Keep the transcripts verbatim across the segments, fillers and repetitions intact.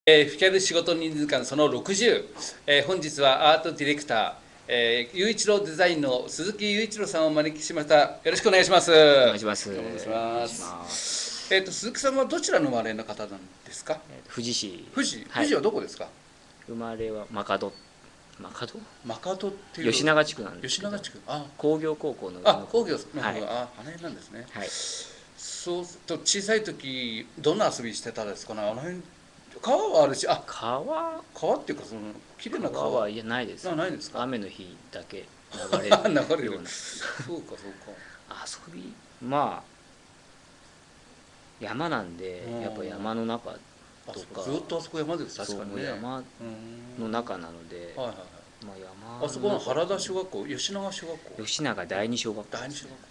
えー、吹き荒る仕事人数間そのろくじゅう、えー、本日はアートディレクター、えー、雄一郎デザインの鈴木雄一郎さんをお招きしました。よろしくお願いします。 お願いします。 お願いします。えっ、ー、と鈴木さんはどちらの生まれの方なんですか？ えー、富士市。 富士、 はい、 富士はどこですか？ 生まれはマカド。マカド？ マカドっていう。 吉永地区なんですけど。 吉永地区。あ、 工業高校の上あ、 の工業の方、はい、あ、あの辺なんですね。はい。そうすると小さい時どんな遊びしてたですかね。あの辺川はあるし、あ、 川川っていうかその綺麗な川川はいやないです。 ないですか？ 雨の日だけ流れる流れるような。 そうかそうか。 遊びまあ山なんでやっぱ山の中とかずっとあそこ山です。確かにね。 山の中なので、 はいはいはい。 まあ山あそこの原田小学校、吉永小学校。 吉永第二小学校。 第二小学校。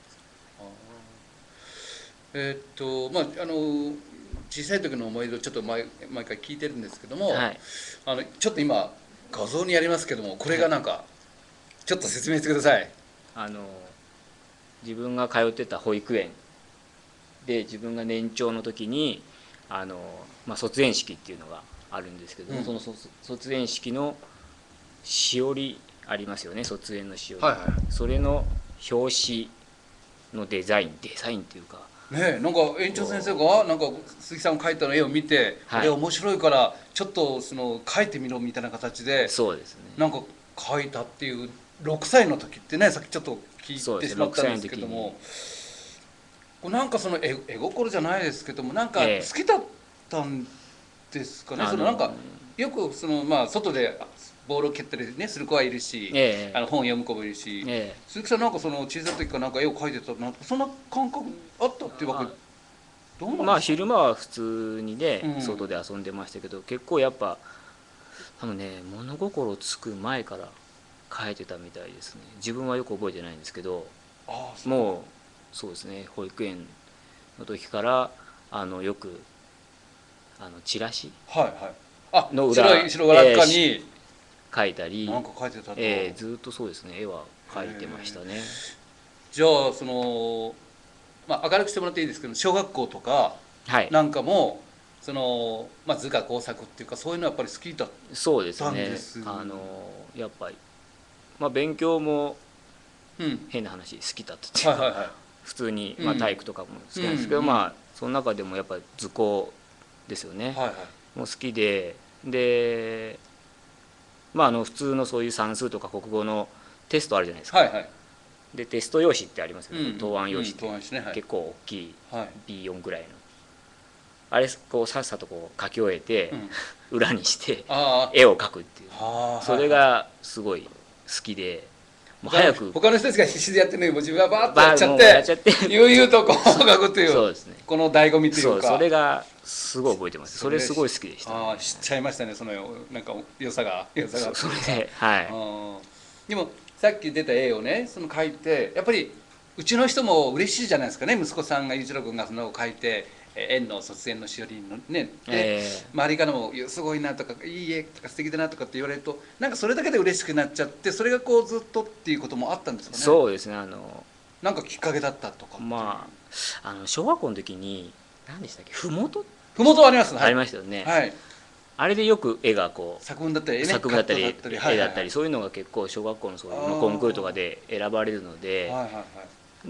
えっとまああの小さい時の思い出をちょっと毎毎回聞いてるんですけども、はい、あのちょっと今画像にありますけども、これがなんか、はい、ちょっと説明してください。 あの自分が通ってた保育園で自分が年長の時にあの、まあ、卒園式っていうのがあるんですけども、うん、その卒園式のしおりありますよね、卒園のしおり、はいはい、それの表紙のデザインデザインっていうかねえ、なんか園長先生がなんか鈴木さんが描いたの絵を見て、はい、これ面白いからちょっとその描いてみろみたいな形で、 そうですね、 なんか描いたっていう。ろくさいの時ってね、さっきちょっと聞いてしまったんですけども、なんかその絵絵心じゃないですけども、なんか好きだったんですかね。えー、そのなんかよくそのまあ外でボールを蹴ったりねする子はいるし、えー、あの本を読む子もいるし、えー、鈴木さんなんかその小さい時からなんか絵を描いてたなんかそんな感覚あったっていうわけ。 どうなんですか？まあ昼間は普通にね、うん、外で遊んでましたけど、結構やっぱあのね物心つく前から描いてたみたいですね。自分はよく覚えてないんですけど、ああもうそうですね、保育園の時からあのよくあのチラシの裏、 白い裏側に描いたり、 なんか描いてたと、 えー、ずっとそうですね、絵は描いてましたね。 じゃあその、まあ、明るくしてもらっていいですけど、小学校とかなんかも、はい、そのまあ、図画工作っていうかそういうのはやっぱり好きだったんです。 そうですね、あのやっぱり、まあ、勉強も変な話好きだったっていうか、はいはいはい、普通に、まあ、体育とかも好きなんですけど、うん、まあその中でもやっぱり図工ですよね、はいはい、もう好きで、でまああの普通のそういう算数とか国語のテストあるじゃないですか、はいはい、でテスト用紙ってありますよね、うん、答案用紙って、うんね、はい、結構大きい ビーよん ぐらいの、あれこうさっさとこう書き終えて、うん、裏にして絵を描くっていう、それがすごい好きで、 もう早く他の人たちが必死でやってるのにも自分はバーッとやっちゃってやっちゃって悠々とこう描くという、そうですね、この醍醐味というか、 そう、それがすごい覚えてます。それすごい好きでした、ね、 ああ知っちゃいましたね、そのなんか良さが良さがそれで、はい、 でもさっき出た絵をねその描いて、やっぱりうちの人も嬉しいじゃないですかね、息子さんが裕次郎君がその描いて園の卒園のしおりのね、で、えー、周りからも「すごいな」とか「いい絵」とか「素敵だな」とかって言われると、なんかそれだけで嬉しくなっちゃって、それがこうずっとっていうこともあったんですかね。 そうですね、あのなんかきっかけだったとか。 まああの小学校の時に何でしたっけ、ふもとふもとありますね、 ありましたよね、はい、あれでよく絵がこう作文だったり、ね、 作文だったり絵だったり、そういうのが結構小学校のそういうのコンクールとかで選ばれるので、はいはいはい、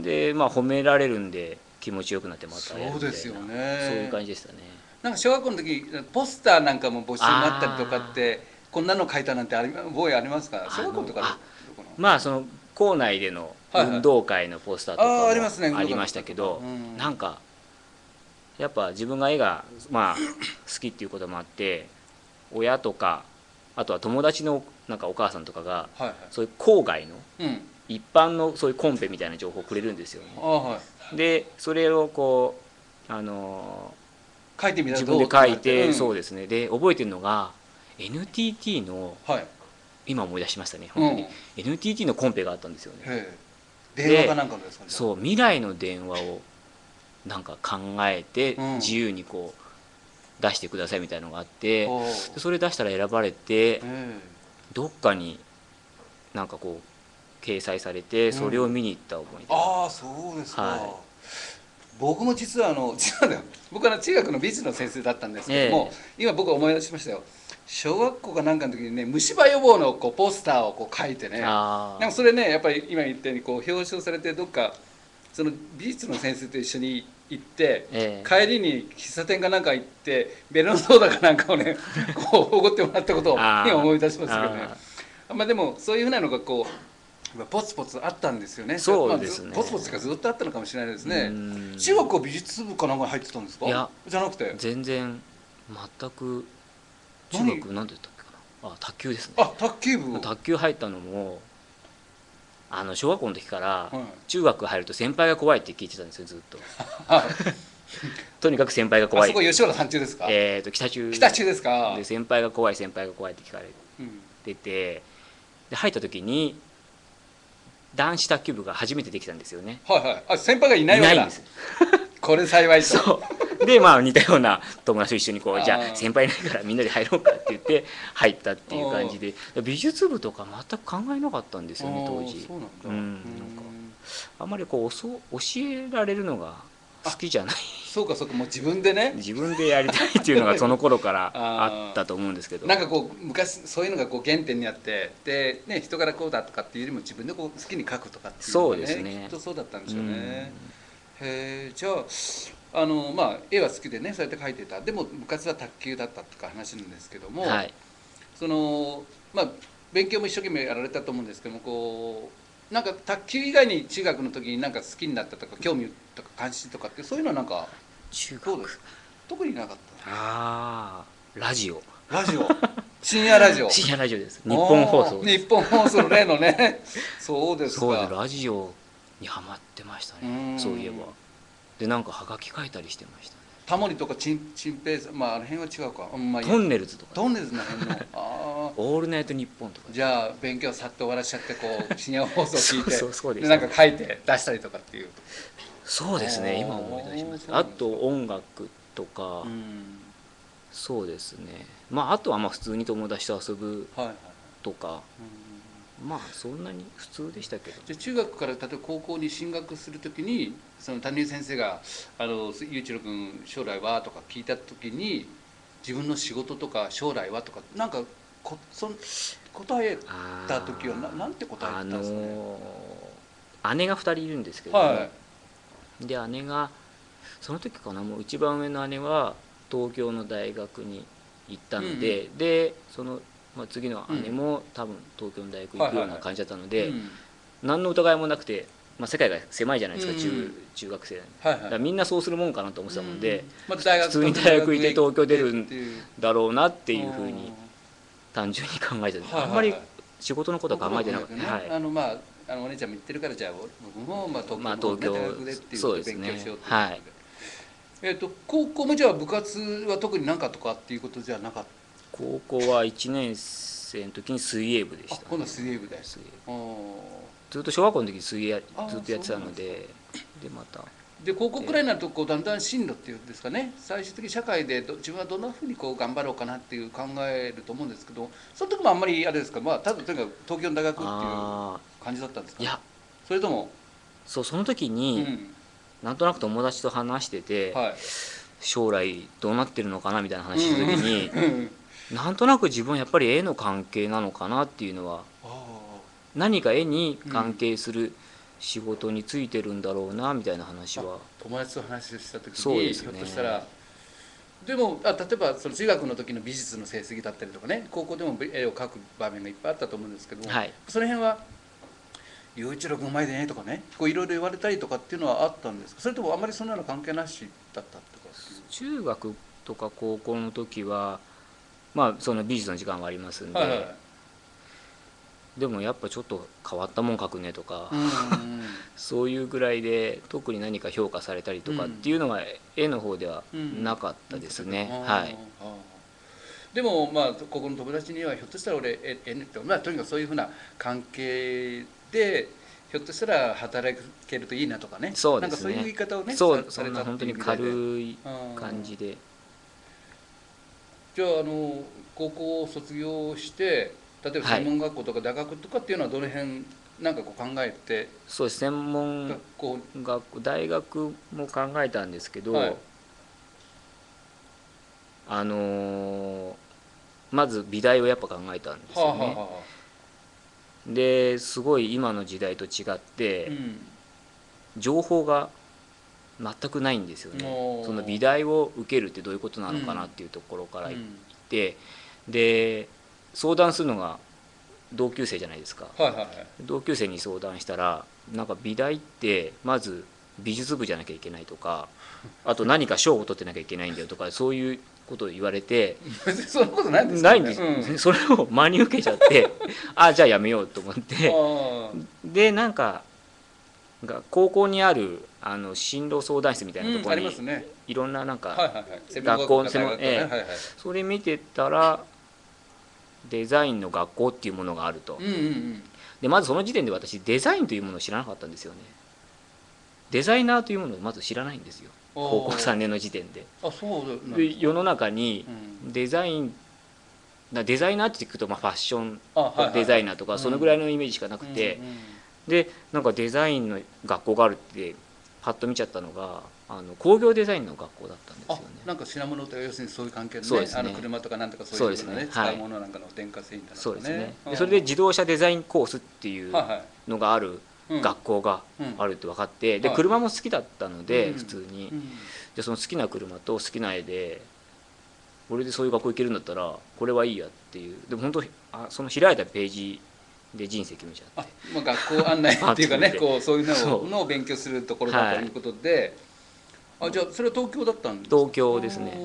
でまあ褒められるんで気持ちよくなってまたやるみたいな、そうですよね、そういう感じでしたね。 なんか小学校の時ポスターなんかも募集になったりとかって、こんなの書いたなんてあり覚えありますか？小学校とかで。 まあその校内での運動会のポスターとかもありましたけど、なんかやっぱ自分が絵がまあ好きっていうこともあって、親とかあとは友達のなんかお母さんとかがそういう郊外の一般のそういうコンペみたいな情報をくれるんですよね。でそれをこうあの自分で書いて、そうですね、で覚えてるのが エヌティーティー の、今思い出しましたね、本当に エヌティーティー のコンペがあったんですよね。 電話かなんかですかね。 そう、未来の電話をなんか考えて自由にこう出してくださいみたいなのがあって、それ出したら選ばれてどっかになんかこう掲載されて、それを見に行った覚えで、 ああそうですか。 僕も実はあの実はね、僕は中学の美術の先生だったんですけども、えー、今僕は思い出しましたよ。小学校かなんかの時にね、虫歯予防のこうポスターをこう書いてね、なんかそれねやっぱり今言ったようにこう表彰されて、どっかその美術の先生と一緒に行って、えー、帰りに喫茶店かなんか行ってベロンソーダかなんかをねこうおごってもらったことを今思い出しますけどね。あまあでもそういうふうなのがこうポツポツあったんですよね。 そうですね、 まあ、ポツポツがずっとあったのかもしれないですね。中学は美術部かなんかに入ってたんですか？ いやじゃなくて全然全く。中学なんでだったっけかなあ、卓球ですね。 あ、卓球部。 卓球入ったのもあの小学校の時から、中学入ると先輩が怖いって聞いてたんですよ、ずっととにかく先輩が怖い。 あそこ吉原三中ですか？ えっと北中北中ですか？ で先輩が怖い先輩が怖いって聞かれてて、で入った時に男子卓球部が初めてできたんですよね。 はいはい。あ、先輩がいないわけだ。いないんですこれ幸いそうで、まあ似たような友達と一緒にこう、じゃあ先輩いないからみんなで入ろうかって言って入ったっていう感じで、美術部とか全く考えなかったんですよね当時。 そうなんだ。 うん、なんかあんまりこう教えられるのが好きじゃない。 そうかそうか、もう自分でね自分でやりたいっていうのがその頃からあったと思うんですけど、 なんかこう昔そういうのがこう原点にあって、で、ね、人からこうだとかっていうよりも自分でこう好きに書くとかっていうのがね、そうですね、きっとそうだったんでしょうね。へえ、じゃああのまあ絵は好きでね、そうやって描いてた。でも部活は卓球だったっていう話なんですけども、はい、そのまあ勉強も一生懸命やられたと思うんですけども、こうなんか卓球以外に中学の時になんか好きになったとか興味とか関心とかってそういうのはなんか中学特になかった。 ああ、ラジオラジオ深夜ラジオ深夜ラジオです。日本放送日本放送の例のねそうですか。 そうです、ラジオにハマってましたね。そういえばで、なんかはがき書いたりしてましたね。 タモリとかチンチンペイさん、まああの辺は違うか、まあ、 トンネルズとか、 トンネルズの辺のあオールナイトニッポンとか、 じゃあ勉強さっと終わらしちゃってこう深夜放送聞いてそうそうそうでなんか書いて出したりとかっていう。 そうですね、今思い出します。あと音楽とか、うん、そうですね、まああとはまあ普通に友達と遊ぶとか、はいはい、うん、まあそんなに普通でしたけど。 じゃあ中学から例えば高校に進学するときにその谷井先生が「あの雄一郎君将来は?」とか聞いたときに自分の仕事とか将来はとかなんかこその答えた時は な, なんて答えてたんですかね。 あのー、姉がふたりいるんですけど、はい、で姉がその時かな、もう一番上の姉は東京の大学に行ったので、うんうん、でその、まあ、次の姉も多分東京の大学行くような感じだったので、何の疑いもなくて、まあ、世界が狭いじゃないですか、うん、中, 中学生、はいはい、だからみんなそうするもんかなと思ってたもんで、うん、まあ、普通に大学行って東京出るんだろうなっていうふうに単純に考えてた、はいはいはい、あんまり仕事のことは考えてなかった、ね、はい、 あのまああのお姉ちゃんも言ってるから、じゃあ僕もまあ東京の、ね、東京大学でっていうことで勉強しようっていうことで、はい、えー、と高校もじゃあ部活は特に何かとかっていうことじゃなかった？ 高校はいちねん生の時に水泳部でした、ね、 あ、今度は水泳部で。 水泳ずっと小学校の時に水泳ずっとやってたので、でまたで高校くらいになるとこうだんだん進路っていうんですかね、最終的に社会でど自分はどんなふうにこう頑張ろうかなっていう考えると思うんですけど、その時もあんまりあれですか、まあただとにかく東京の大学っていう感じだったんですか？いや、それともそう、その時に、うん、なんとなく友達と話してて、はい、将来どうなってるのかなみたいな話した時に、うんうん、なんとなく自分はやっぱり絵の関係なのかなっていうのは、何か絵に関係する仕事についてるんだろうなみたいな話は、 友達と話した時に、ね、ひょっとしたらでもあ例えばその中学の時の美術の成績だったりとかね、高校でも絵を描く場面がいっぱいあったと思うんですけども、はい、その辺は「雄一郎君うまいでね」とかね、いろいろ言われたりとかっていうのはあったんですか？それともあんまりそんなの関係なしだったとか？ 中学とか高校の時はまあその美術の時間はありますんで、はいはい、でもやっぱちょっと変わったもん描くねとか、うんうん、そういうぐらいで特に何か評価されたりとかっていうのは絵の方ではなかったですね、うんうん、はい。 でもまあここの友達にはひょっとしたら俺絵って、まあ、とにかくそういうふうな関係でひょっとしたら働けるといいなとかね、 そうですね、 なんかそういう言い方をね、 そうされたっていう意味で、そんな本当に軽い感じで。 じゃあ、あの高校を卒業して例えば専門学校とか大学とかっていうのはどの辺なんかこう考えて。 そうです、専門学校大学も考えたんですけど、はい、あのー、まず美大をやっぱ考えたんですよね。はあはあはあ、ですごい今の時代と違って、うん、情報が全くないんですよね。その美大を受けるってどういうことなのかなっていうところから言って、うん、で相談するのが同級生じゃないですか、はいはいはい、同級生に相談したらなんか美大ってまず美術部じゃなきゃいけないとか、あと何か賞を取ってなきゃいけないんだよとか、そういうことを言われてそんなことないんですか、ね、ないんです、うん、それを真に受けちゃってあじゃあやめようと思ってでなんか高校にあるあの進路相談室みたいなところに、うんね、いろんななんか学校の専門、ええ、それ見てたらデザインの学校っていうものがあると、うんうんうん、でまずその時点で私デザインというものを知らなかったんですよね。デザイナーというものをまず知らないんですよ、高校さんねんの時点で。 あそうなんですか。 で世の中にデザイン、デザイナーって聞くとまあファッションデザイナーとかそのぐらいのイメージしかなくて、うんうんうん、でなんかデザインの学校があるってパッと見ちゃったのがあの工業デザインの学校だったんですよね。 あなんか品物と要するにそういう関係の ね, そうです、ね、あの車とかなんとかそういうのね、ね、使うものなんかの電化製品とかね。 そうですね。でそれで自動車デザインコースっていうのがある学校があるって分かって、で車も好きだったので普通に、でその好きな車と好きな絵で俺でそういう学校行けるんだったらこれはいいやっていう。でも本当あその開いたページで人生決めちゃって、 あ、まあ、学校案内っていうかねこうそういうのをのを勉強するところだということで、はい、あじゃあそれは東京だったんですか。 東京ですね。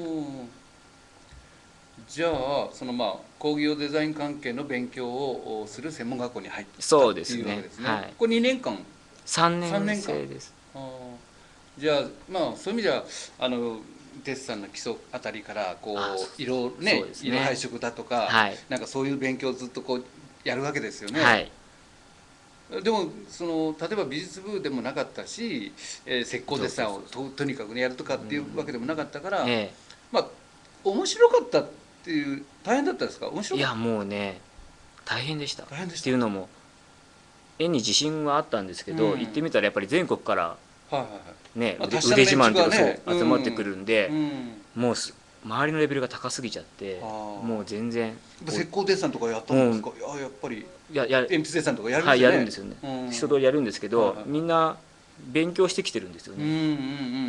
じゃあそのまあ工業デザイン関係の勉強をする専門学校に入ったっていうわけですね。そうですね、はい、これにねんかんさんねん生です。 あじゃあまあそういう意味ではあのデッサンの基礎あたりからこう色ね、ね色配色だとか、はい、なんかそういう勉強をずっとこうやるわけですよね。はい、でもその例えば美術部でもなかったし、えー、石膏デッサンを と, とにかく、ね、やるとかっていうわけでもなかったから、うんええ、まあ面白かったっていう大変だったですか。面白かった。 いやもうね大変でした。大変でしたっていうのも絵に自信はあったんですけど、うん、行ってみたらやっぱり全国からね、まあ、腕自慢っていうか、ね、そう集まってくるんで、うん、もう周りのレベルが高すぎちゃってもう全然石膏デッサンとかやったんですか。いややっぱりやや鉛筆デッサンとかやるんですよね。はい、 やるんですよね、うん、一通りやるんですけど、はいはい、みんな勉強してきてるんですよね。うんうんうん、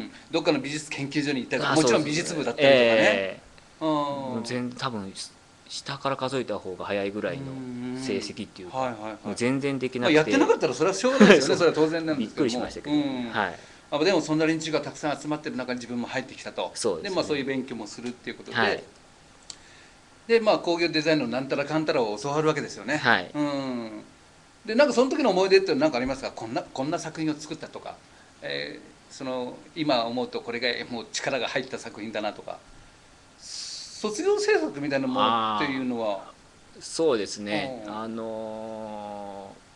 どっかの美術研究所に行ったりとかもちろん美術部だったりとかね、えー、 もう全多分下から数えた方が早いぐらいの成績っていうか、はいはいはい、もう全然できなくて、 まあ、やってなかったらそれはしょうがないですよねそれは当然なんですけどもびっくりしましたけど、うんはい、 あでもそんな連中がたくさん集まってる中に自分も入ってきたと。そうですね、で、まあ、そういう勉強もするっていうことで、はい、でまあ工業デザインのなんたらかんたらを教わるわけですよね。はい、うんでなんかその時の思い出って何かありますか。こんなこんな作品を作ったとか、えー、その今思うとこれがもう力が入った作品だなとか。卒業制作みたいなものっていうのは。 そうですね、うん、あのー、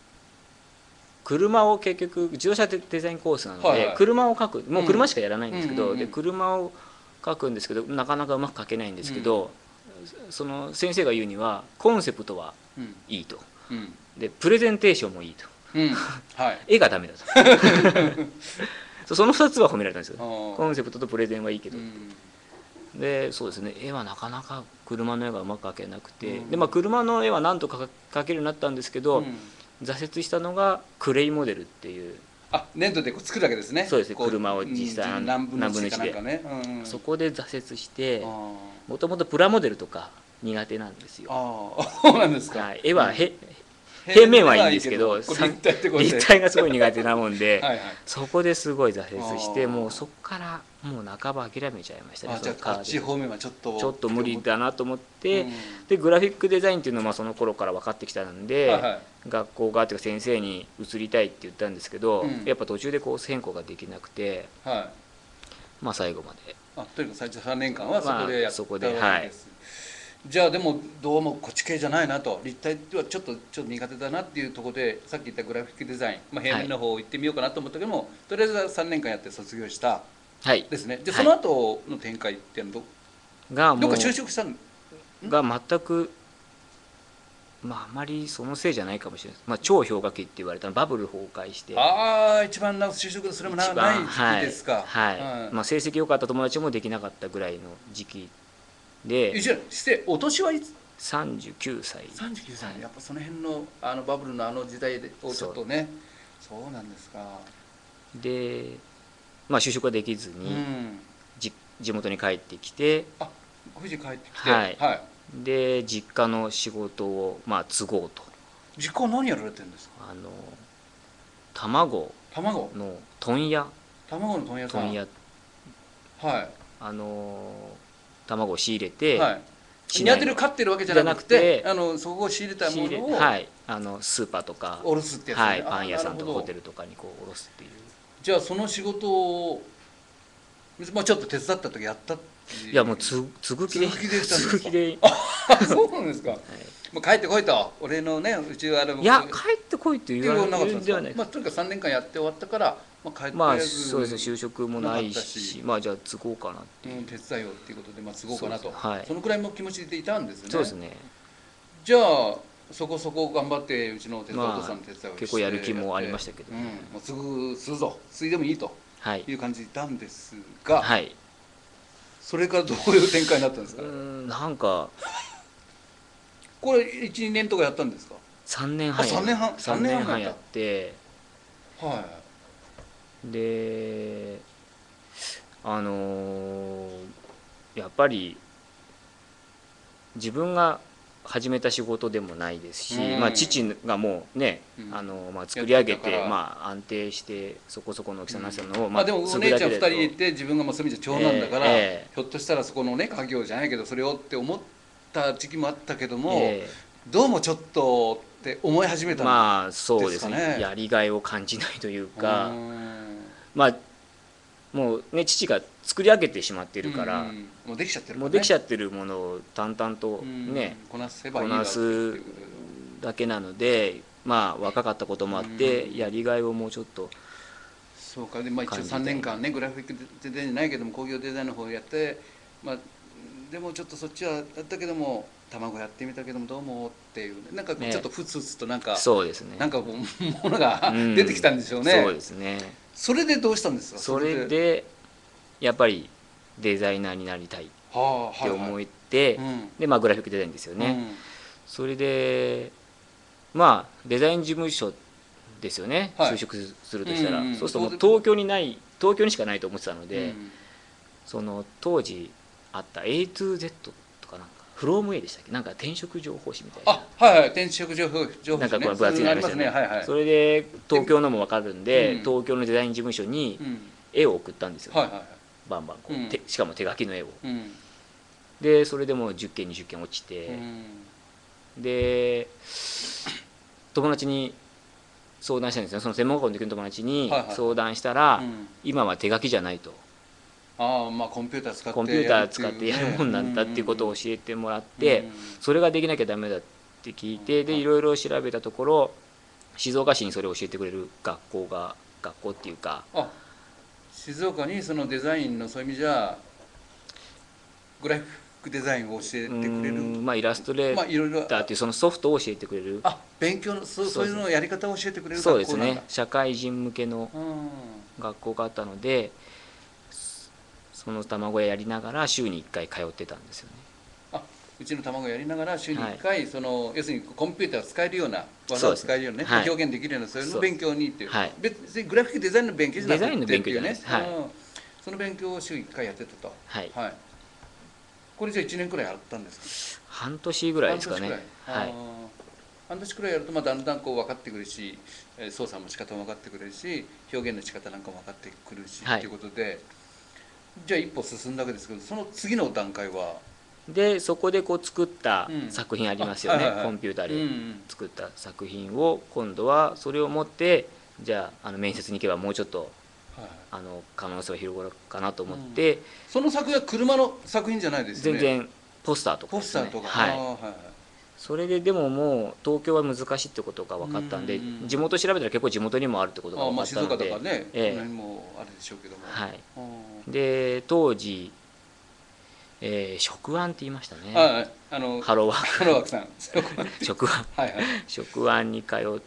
車を結局自動車デザインコースなので、はいはい、車を描くもう車しかやらないんですけど、うんうんうんうん、で車を描くんですけどなかなかうまく描けないんですけど、うん、その先生が言うにはコンセプトはいいと、うん、でプレゼンテーションもいいと、うんはい、絵がダメだとそのふたつは褒められたんですよ。コンセプトとプレゼンはいいけど、うんでそうですね、絵はなかなか車の絵がうまく描けなくて、うんでまあ、車の絵はなんとか描けるようになったんですけど、うん、挫折したのがクレイモデルっていう。 あ粘土でこう作るわけですね。 そうですね、車を実際、うん、何分のいちかなんかね、 うん、そこで挫折してもともとプラモデルとか苦手なんですよ。 あそうなんですか、 はい、絵はへ、うん平面はいいんですけど立体がすごい苦手なもんではい、はい、そこですごい挫折してもうそこからもう半ば諦めちゃいましたね。 あじゃあこっち方面はちょっとちょっと無理だなと思って、うん、でグラフィックデザインっていうのはその頃から分かってきたんで、はいはい、学校がというか先生に移りたいって言ったんですけど、うん、やっぱ途中でコース変更ができなくて、はい、まあ最後まであとにかく最初さんねんかんはそこでやったわけです、まあ、はいじゃあでもどうもこっち系じゃないなと立体ではちょっとちょっと苦手だなっていうところでさっき言ったグラフィックデザイン、まあ、平面の方行ってみようかなと思ったけども、はい、とりあえずさんねんかんやって卒業したですね、はい、でその後の展開っていうのは ど,、はい、どっか就職したのが全くまああまりそのせいじゃないかもしれないです。まあ超氷河期って言われたのバブル崩壊して、 ああ一番な就職それもなない時期ですか。 はい、はい、まあ成績良かった友達もできなかったぐらいの時期で。 いやしてお年はいつ？ さんじゅうきゅうさい。 さんじゅうきゅうさい、やっぱその辺のあのバブルのあの時代をちょっとね。そうなんですか。 でまあ就職はできずに、うん、じ地元に帰ってきて、 あ富士帰ってきて、 はい、はい、で実家の仕事をまあ継ごうと。 実家は何やられてるんですか？ あの卵の問屋。 卵の問屋さん。 問屋、 はい、 あの卵を仕入れて、 はい、ニワトリを飼ってるわけじゃなくて、あのそこを仕入れたものを、 はい、あのスーパーとか卸すってやつね、 はい、パン屋さんとかホテルとかにこう卸すっていう。 じゃあその仕事を、まあ、ちょっと手伝った時やったっていう。 いやもうつ継ぐ気で継ぐ気で。 あそうなんですか。はい、もう帰ってこいと、俺のねうちはあれもいや帰ってこいって言わなかったんですか。 まあとにかくさんねんかんやって終わったから、まあ、帰ってまあそうですね、就職もないし、まあじゃあ継ごうかなっていう、 うん、手伝いよっていうことで、まあ、継ごうかなと、 はい、 そのくらいの気持ちでいたんですね。 そうですね。 じゃあそこそこ頑張ってうちの手伝い、お父さんの手伝いをして、 結構やる気もありましたけど、 うん、もう継ぐ継ぐぞ継いでもいいという感じでいたんですが、 はい、 それからどういう展開になったんですか。 うんなんかこれいちにねんとかやったんですか。 さんねんはんさんねんはんさんねんはんやって、 はい、 であのー、やっぱり自分が始めた仕事でもないですし、うん、まあ父がもうね、うん、あのまあ作り上げてまあ安定してそこそこの大きさになってたのを、うん、 まあでもお姉ちゃんふたりいて自分がもうそういう意味じゃ長男だから、えー、ひょっとしたらそこのね家業じゃないけどそれをって思った時期もあったけども、えー、どうもちょっとって思い始めたんですかね。 まあそうですね、やりがいを感じないというか、まあもうね父が作り上げてしまっているから、うんうん、 もうできちゃってるからね、 もうできちゃってるものを淡々とね、 うん、こなせばいいこなすだけなので、まあ若かったこともあって、うん、やりがいをもうちょっと。 そうか、で、まあ、一応さんねんかんねグラフィックデザインじゃないけども工業デザインの方をやって、まあ、でもちょっとそっちはやったけども卵やってみたけどもどうもっていう、なんかちょっとふつふつとなんか、ね、 そうですね、 なんかものが出てきたんでしょうね、 うん、そうですね。 それでどうしたんですか。 それでやっぱりデザイナーになりたいって思って、はあはいはい、でまあグラフィックデザインですよね、うん、それでまあデザイン事務所ですよね、はい、就職するとしたら、うんうん、そうするともう東京にない東京にしかないと思ってたので、うん、その当時あった エーツーゼット とかなんかフローム A でしたっけ、なんか転職情報誌みたいな、 あはいはい転職情報情報誌、ね、 なんかこれ分厚いのありましたよね、はいはい、それで東京のも分かるんで、うん、東京のデザイン事務所に絵を送ったんですよ、ね、はいはいはい、バンバンこう、うん、しかも手書きの絵を、うん、でそれでもうじゅっけんにじゅっけん落ちて、うん、で友達に相談したんですよ、その専門学校の時の友達に相談したら、はいはい、うん、今は手書きじゃないと、 ああまあコンピューター使ってコンピューター使ってやるもんなんだっていうことを教えてもらって、それができなきゃダメだって聞いて、でいろいろ調べたところ静岡市にそれを教えてくれる学校が学校っていうか、 あ静岡にそのデザインのそういう意味じゃグラフィックデザインを教えてくれる、 まあ、イラストレーターっていうそのソフトを教えてくれる、 あ勉強のそ う, そういうのやり方を教えてくれる学校なんだ。 そうですね、社会人向けの学校があったので、その卵屋やりながら週にいっかい通ってたんですよね。 あうちの卵やりながら週にいっかい、はい、その要するにコンピューターを使えるような技を使えるようなね、はい、表現できるようなそういうのを勉強にっていう、はい、別にグラフィックデザインの勉強じゃなくてデザインの勉強じゃないです、はい、 その勉強を週いっかいやってたと、はいはい、これじゃあいちねんくらいやったんですか。 半年ぐらいですかね。 はい、半年くらいやるとまあだんだんこう分かってくるし、操作の仕方も分かってくるし表現の仕方なんかも分かってくるし、はい、ということでじゃあ一歩進んだわけですけど、その次の段階はでそこでこう作った作品ありますよね、コンピューターで作った作品を今度はそれを持ってじゃあ、あの面接に行けばもうちょっと、はい、あの可能性は広がるかなと思って、うん、 その作品は車の作品じゃないですよね。 全然ポスターとかですね、ポスターとか、はい、はい、それででももう東京は難しいってことが分かったんで、ん地元調べたら結構地元にもあるってことが分かったので、あ、まあ、静岡とかね、ええ、この辺もあるでしょうけども、はい、で当時えー、食案って言いましたね。 ああのハローワークハローワークさん食案はい、はい、 食案に通って、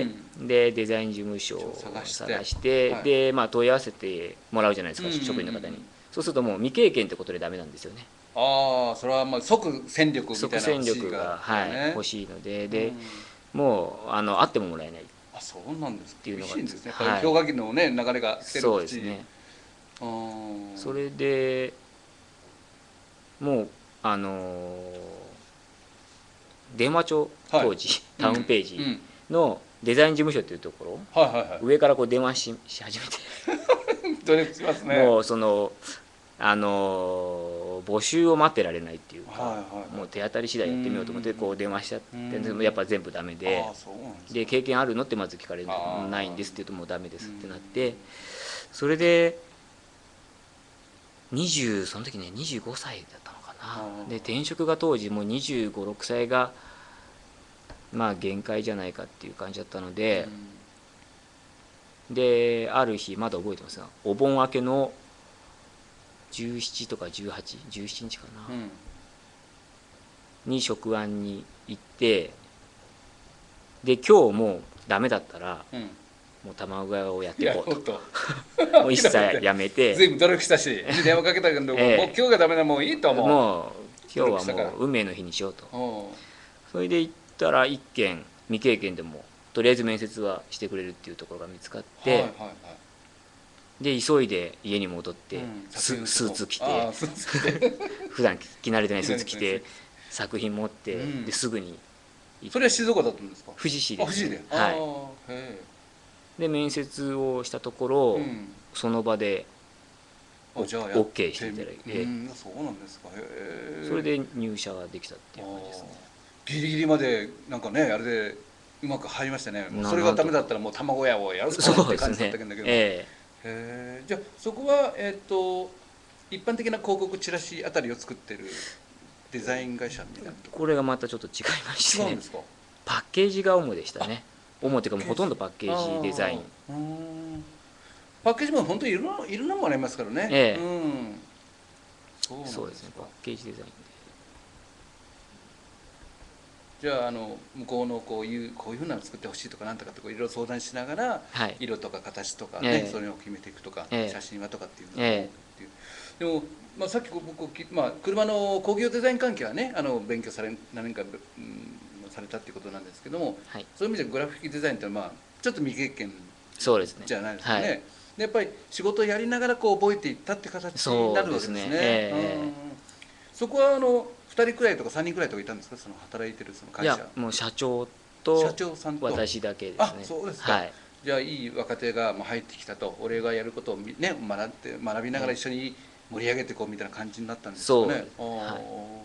うん、でデザイン事務所を探して、はい、で、まあ、問い合わせてもらうじゃないですか、職員の方に。そうするともう未経験ってことでダメなんですよね。 ああ、それはまあ即戦力みたいな、 即戦力が、はい、欲しいので、で、うん、もうあの会ってももらえない。 あ、そうなんですか。 っていうのが厳しいんですね。はい、氷河期のね流れが来てるし。 そうですね。それでもうあの電話帳当時、はい、タウンページのデザイン事務所っていうところ、はいはいはい、上からこう電話 し, し始めて努力しますね。 もうそのあの募集を待ってられないっていうか、はいはいはい、もう手当たり次第やってみようと思ってこう電話しちゃって、でもやっぱ全部ダメで、で経験あるのってまず聞かれるのないんですって言うともうダメですってなって、それでにじゅうその時ねにじゅうごさいだったのかな。で転職が当時もうにじゅうご、ろくさいがまあ限界じゃないかっていう感じだったので、である日まだ覚えてますが、お盆明けのじゅうしちとかじゅうはち、じゅうしちにちかな、うん、に職案に行って、で今日もうダメだったら、うん、もう卵屋をやっていこうともう一切やめて随分努力したし電話かけたけど、えー、もう今日がダメなもういいと思う、 もう今日はもう運命の日にしようと。それで行ったら一件未経験でもとりあえず面接はしてくれるっていうところが見つかって、はいはいはい、で急いで家に戻って、うん、ス, スーツ着て普段着慣れてないスーツ着て作品持って、うん、ですぐに。 それは静岡だったんですか。 富士市です、ね、 富士で、 はい、へで面接をしたところ、うん、その場で OK していただいて、 うん、そうなんですか。へそれで入社ができたっていう感じですね。 ギリギリまでなんかねあれでうまく入りましたね。それがダメだったらもう卵屋をやるしかないって感じだったんだけど、ねえー、へじゃあそこは、えー、と一般的な広告チラシあたりを作ってるデザイン会社みたいなところ。 これがまたちょっと違いまして、ね、パッケージが主でしたね。主っていうかもうほとんどパッケージデザイン。 うんパッケージも本当にいろんないろんなものありますからね。 ええ、 うん、 そうです, そうですね、パッケージデザインで。 じゃあ、あの向こうのこういうこういうふうなの作ってほしいとかなんとかっていろいろ相談しながら、はい、色とか形とかね、ええ、そういうのを決めていくとか、ええ、写真はとかっていうのをっていう、ええ、でも、まあ、さっき僕、まあ、車の工業デザイン関係はねあの勉強され何年か、うん、されたっていうことなんですけども、はい、そういう意味でグラフィックデザインってまあちょっと未経験そうですねじゃないですかね。はい、でやっぱり仕事をやりながらこう覚えていったって形になるわけですね。 そ, うですね、えーうん、そこはあのふたりくらいとかさんにんくらいとかいたんですか、その働いてるその会社。 いやもう社長と社長さんと私だけですね。 あ、そうですか、はい、じゃあいい若手が入ってきたと、俺がやることを、ね、学って学びながら一緒に盛り上げていこうみたいな感じになったんですかね。そうです、はい、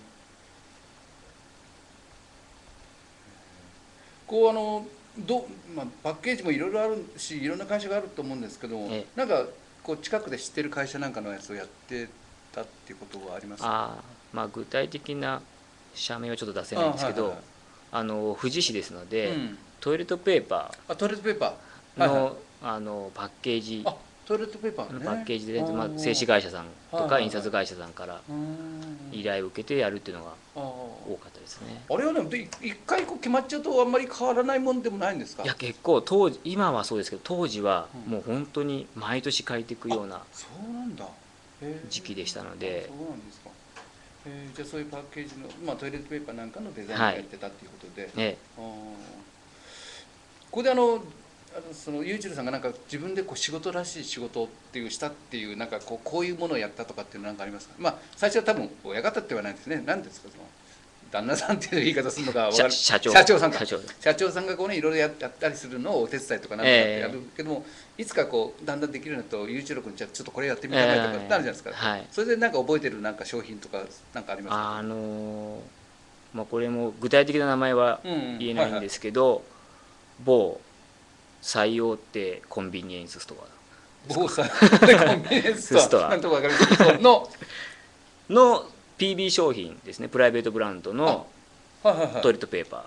こうあのど、まあ、パッケージもいろいろあるしいろんな会社があると思うんですけども、ええ、なんかこう近くで知ってる会社なんかのやつをやってたっていうことはありますか。 あ、まあ、具体的な社名はちょっと出せないんですけど、あ、はいはいはい、あの富士市ですので、うん、トイレットペーパー、あ、トイレットペーパーの、はいはい、あのパッケージ、 あ、トイレットペーパー、ね、 パッケージで、まあ、製紙会社さんとか印刷会社さんから依頼を受けてやるっていうのが多かったですね。 あれはね、一回こう決まっちゃうとあんまり変わらないもんでもないんですか。 いや結構当時、今はそうですけど当時はもう本当に毎年変えていくような時期でしたので。 そうなんですか。えー、じゃあそういうパッケージの、まあ、トイレットペーパーなんかのデザインをやってたっていうことで、はい、ええ、ここであのあのそのユーチュールさんがなんか自分でこう仕事らしい仕事っていうしたっていうなんかこうこういうものをやったとかっていうのなんかありますか。まあ最初は多分親方って言わないんですね。何ですかその旦那さんっていう言い方するのか分かる。 社長社長さんか社長社長さんがこうねいろいろやったりするのをお手伝いとかなんとかってやるけども、えー、いつかこうだんだんできるようになるとユーチュール君じゃちょっとこれやってみたいとかってなるじゃないですか、えーはい、それでなんか覚えてるなんか商品とかなんかありますか。 あのーまあ、これも具体的な名前は言えないんですけど、うんうんはいはい、某最大手コンビニエンスストア、 某最大手コンビニエンスストアなんとか分かりますのの ピービー 商品ですね、プライベートブランドのトイレットペーパー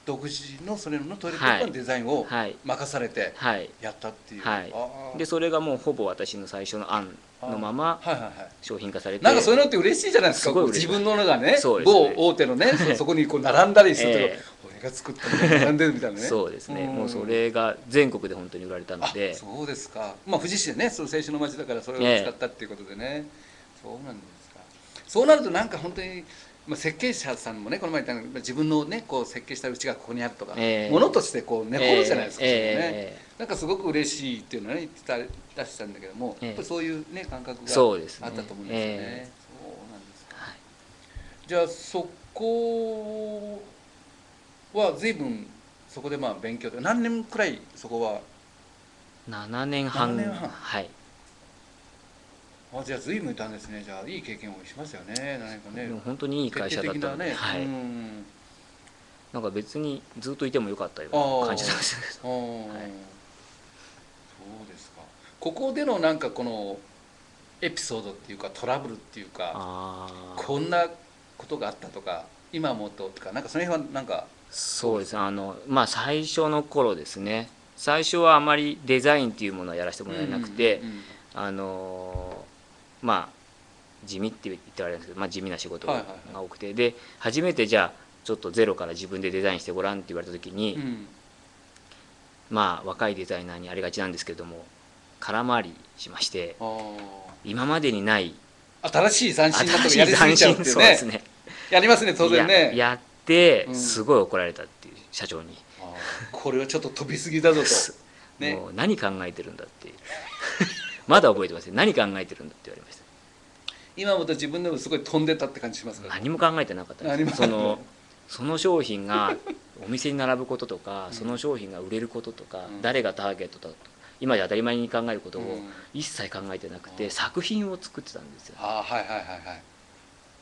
独自のそれのトイレットペーパーのデザインを任されてやったっていう、 はいはいはい、でそれがもうほぼ私の最初の案のまま商品化されて、 なんかそういうのって嬉しいじゃないですか。自分ののがね、某大手のねそこにこう並んだりすると、えー、俺が作ったのが並んでるみたいなね。 そうですね、もうそれが全国で本当に売られたので。 そうですか。まあ富士市でね、その青春の街だからそれを使ったっていうことでね、えー、そうなんですか。そうなるとなんか本当にまあ設計者さんもね、この前言った自分のねこう設計したうちがここにあるとか、えー、ものとしてこう寝込むじゃないですか、えー、ね、なんかすごく嬉しいっていうのはね言ってた出したんだけども、えー、やっぱりそういうね感覚があったと思うんですよね。そうなんですか。はい、じゃあそこは随分そこでまあ勉強で何年くらいそこは。 ななねんはん。ななねんはん。はい。 あ、じゃあ随分いたんですね。じゃあいい経験をしますよね。何かね。 本当にいい会社だったので、ね、はい、うん、なんか別にずっといてもよかったような感じなんですけど、はい、そうですか。ここでのなんかこのエピソードっていうかトラブルっていうか、こんなことがあったとか今もととか、なんかその辺はなんか。 そうですね、あのまあ最初の頃ですね。最初はあまりデザインっていうものはやらせてもらえなくて、うんうんうん、あのまあ地味って言ってあれなんですけど、まあ、地味な仕事が多くて、はいはいはい、で初めてじゃあちょっとゼロから自分でデザインしてごらんって言われた時に、うん、まあ若いデザイナーにありがちなんですけれども空回りしまして、今までにない新しい斬新なとこやりすぎちゃうっていうね。そうですね、やりますね当然ね。 や, やってすごい怒られたっていう社長に、うん、 これはちょっと飛びすぎだぞと、 ね、もう何考えてるんだっていうまだ覚えてますね。何考えてるんだって言われました。 今もと自分でもすごい飛んでたって感じしますから。 何も考えてなかったです。そのその商品がお店に並ぶこととか、その商品が売れることとか、うん、誰がターゲットだとか今じゃ当たり前に考えることを一切考えてなくて、うん、作品を作ってたんですよ。 あ、はいはいはいはい。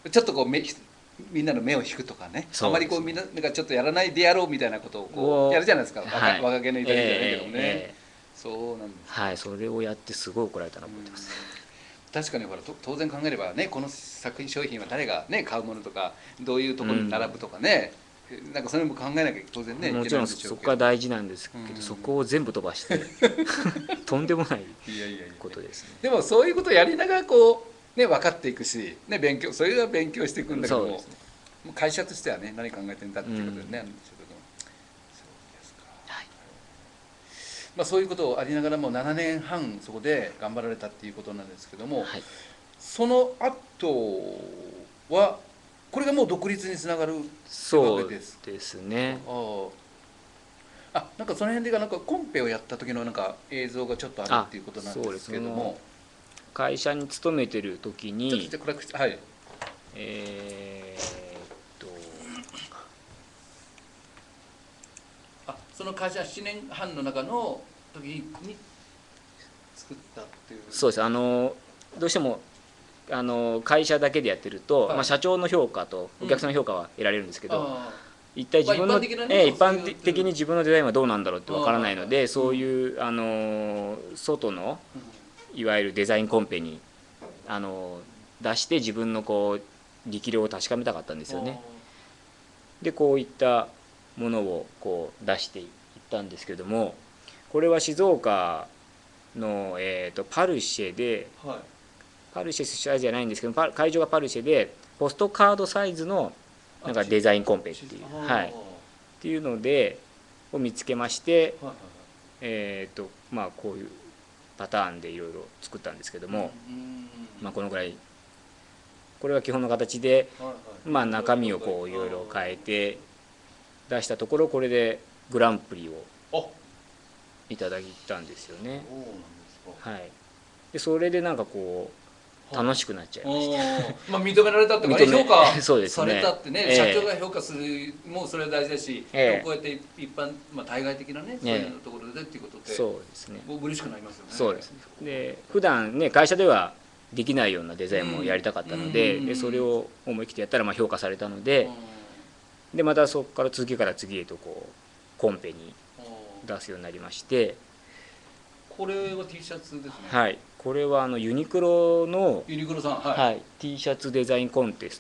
ちょっとこう目みんなの目を引くとかね、あまりこうみんながちょっとやらないでやろうみたいなことをこうやるじゃないですか、はい、若気の至りじゃないけどもね、えー、そうなんです、 はい、それをやってすごい怒られたのを覚えてます。 確かにほら当然考えればね、この作品商品は誰がね買うものとか、どういうところに並ぶとかね、うん、なんかそれも考えなきゃ当然ね。 もちろんそこが大事なんですけど、うん、そこを全部飛ばしてとんでもないことですね。 でもそういうことをやりながらこうね分かっていくし、ね、勉強それが勉強していくんだけども、ね、会社としてはね何考えてんだっていうことでね、うん、そうですか。はい、まあそういうことをありながらもななねんはんそこで頑張られたっていうことなんですけども、はい、その後はこれがもう独立につながるわけです。 そうですね。 ああ、なんかその辺でなんかコンペをやった時のなんか映像がちょっとあるっていうことなんですけども、 会社に勤めてる時にちょっと暗くして、はい、 えー、っとあ、その会社ななねんはんの中の時に作ったっていう。 そうです。あのどうしてもあの会社だけでやってると、はい、まあ、社長の評価とお客さんの評価は得られるんですけど、うん、一体自分の、まあ、一般的なね、一般的に自分のデザインはどうなんだろうってわからないので、そういうあの外のいわゆるデザインコンペにあの出して自分のこう力量を確かめたかったんですよね。でこういったものをこう出していったんですけども、これは静岡の、えー、とパルシェで、はい、パルシェス社じゃないんですけど、会場がパルシェでポストカードサイズのなんかデザインコンペっていう、はい、っていうのでを見つけまして、はいはい、えっ、ー、とまあこういうパターンでいろいろ作ったんですけども、まあこのぐらい、これが基本の形で、まあ中身をこういろいろ変えて出したところ、これでグランプリをいただいたんですよね。はい。でそれでなんかこう楽しくなっちゃいました。 まあ認められたっていうか、評価されたってね、えー、社長が評価するもうそれは大事だし、えー、こうやって一般、まあ、対外的なね、そういうところでっていうことで、 そうですね、 もう嬉しくなりますよね。 そうですね。で普段ね会社ではできないようなデザインもやりたかったので、うん、でそれを思い切ってやったらまあ評価されたので、うん、でまたそこから次から次へとこうコンペに出すようになりまして。 これは T シャツですね。 はい、これはあのユニクロのユニクロさん、はいはい、T シャツデザインコンテストっ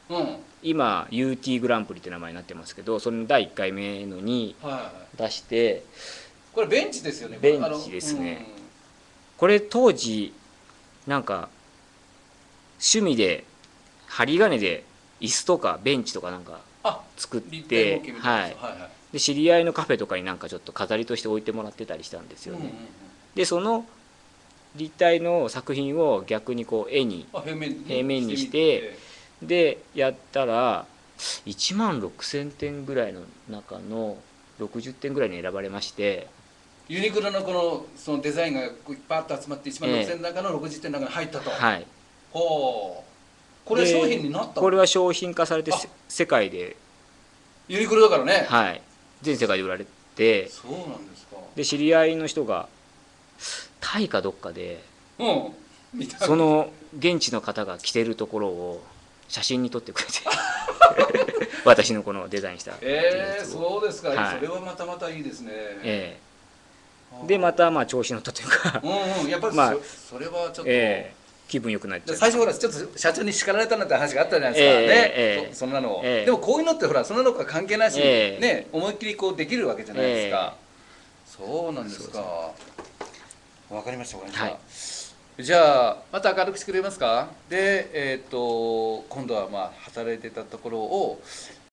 うん、 今 ユーティー グランプリって名前になってますけど、それのだいいっかいめのに出して、はいはい、 これベンチですよね。 ベンチですね、うん、これ当時なんか趣味で針金で椅子とかベンチとかなんか作って、はいはいはい、で知り合いのカフェとかになんかちょっと飾りとして置いてもらってたりしたんですよね、うんうんうん、でその立体の作品を逆にこう絵に平面にしてでやったらいちまんろくせんてんぐらいの中のろくじゅってんぐらいに選ばれまして、 ユニクロのこのそのデザインがバッと集まっていちまんろくせんの中のろくじゅってんの中に入ったと、 はい、 ほう、これ商品になったの？ これは商品化されて世界でユニクロだからね、 はい、全世界で売られて、 そうなんですか。 で知り合いの人がタイかどっかで、 うん、 その現地の方が着てるところを写真に撮ってくれて私のこのデザインしたえー、そうですか、はい、それはまたまたいいですね、 えー、でまたまあ調子乗ったというかうん、うん、やっぱり そ,、まあ、それはちょっと、えー、気分良くなっちゃう。 最初ほらちょっと社長に叱られたなんて話があったじゃないですか、えー、ね、えー、そ, そんなの、えー、でもこういうのってほらそんなのと関係なしに、えー、ね、思いっきりこうできるわけじゃないですか、えー、そうなんですか。わかりました、わかりました、はい、じゃあまた明るくしてくれますか。で、えー、と今度はまあ働いてたところを